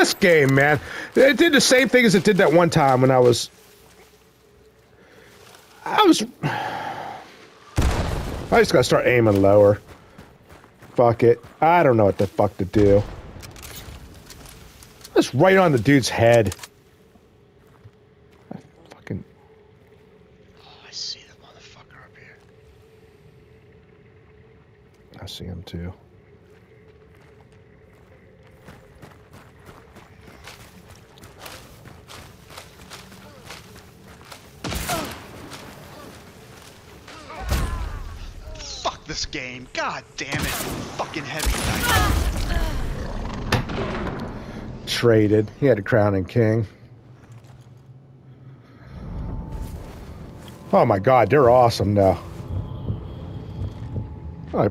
this game, man. It did the same thing as it did that one time when I was... I just gotta start aiming lower. Fuck it. I don't know what the fuck to do. Just right on the dude's head. Fucking... Oh, I see the motherfucker up here. I see him too. Fuck this game. God damn it. Fucking heavy knife. Traded. He had a crown and king. Oh my god, they're awesome now.